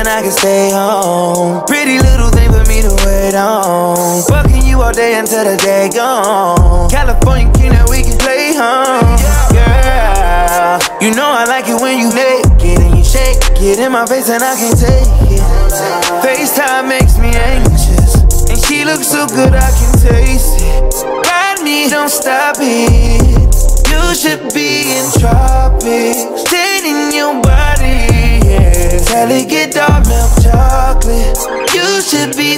and I can stay home. Pretty little thing for me to wait on. Fucking you all day until the day gone. California king that we can play home. Girl, you know I like it when you naked and you shake it in my face and I can't take it. FaceTime makes me anxious, and she looks so good I can taste it. Ride me, don't stop it. You should be in tropics, dating your body, yeah. Tell it get dark milk chocolate. You should be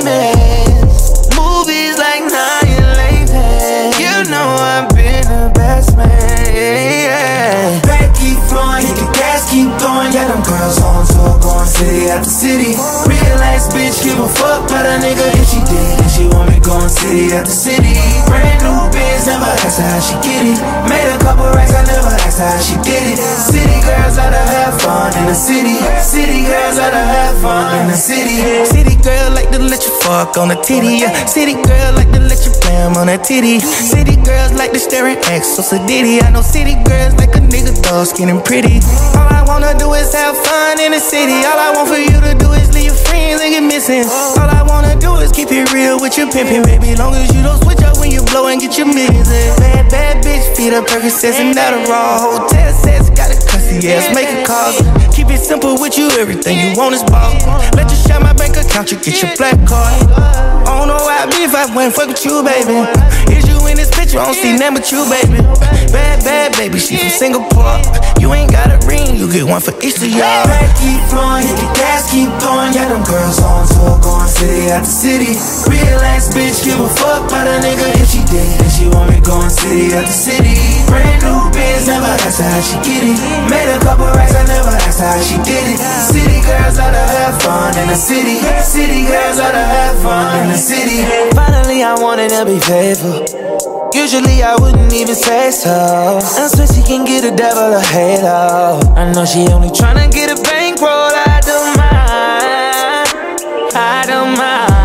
famous. Movies like Annihilation. You know I've been the best man, yeah. Back keep flowing, hit the gas keep going. Yeah, them girls on tour going city after city. Real ass bitch, give a fuck about a nigga if she did. And she want me going city after city. Brand new biz, never asked her how she get it. Made a couple racks, I never asked her how she did it. City girls oughta have fun in the city. City girls oughta have fun in the city. City girl like to let you fuck on the titty, yeah. City girl like to let you blam on that titty. City girls like to stare at X, so sedity. I know city girls like a nigga dark skin and pretty. All I wanna do is have fun in the city. All I want for you to do is leave your friends and get missing. All I wanna do is keep it real with your pimpin', baby. Long as you don't switch up when you blow and get your millions in. Bad, bad bitch, feed up Percocets and Adderall. Hotel sets, got a cussy ass, make a call. Keep it simple with you, everything you want is ball. Let you share my bank account, you get your black card. I don't know why I'd be if I wouldn't fuck with you, baby. Is you in this picture, I don't see nothing but you, baby. Bad, bad baby, she from Singapore. You ain't got a ring, you get one for each of y'all. Back keep flowing, hit the gas keep going. Yeah, them girls on tour going city after city. Real ass bitch, give a fuck about a nigga if she did. And she want me going city after city. Brand new biz, never asked her how she get it. Made a couple racks, I never asked her how she did it. City girls oughta have fun in the city. City girls oughta have fun in the city. Finally I wanted to be faithful. Usually I wouldn't even say so. I swear she can get a devil a halo. I know she only tryna get a bankroll. I don't mind, I don't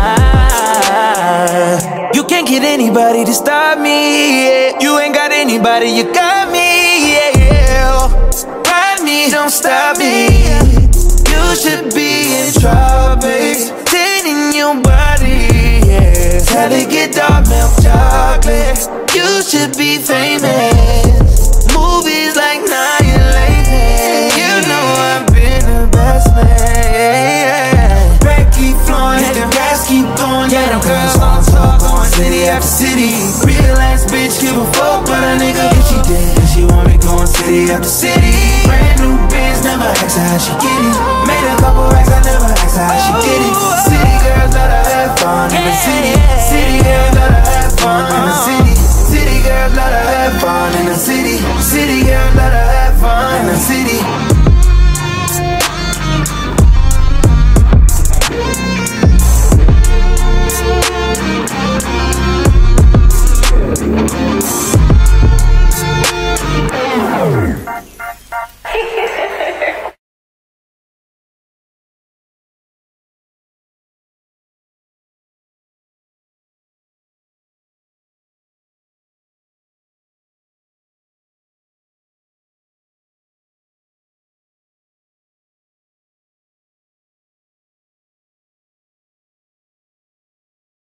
mind. You can't get anybody to stop me, yeah. You ain't got anybody, you got me, yeah, yeah. Ride me, don't stop me. You should be in tropics, dating your body, yeah. Tell it get dark milk chocolate. You should be famous. Movies like Annihilation. You know I've been the best man, yeah. Back keep flowing, hit the gas keep going. Yeah, them girls on tour going city after city. Real ass bitch, give a fuck about a nigga if she did. And she want me going city after city. Brand new biz, never asked her how she get it. Made a couple racks, I never asked her how she did it. City girls oughta have fun in the city. City girls oughta have fun in the city. City girls oughta have fun in the city. City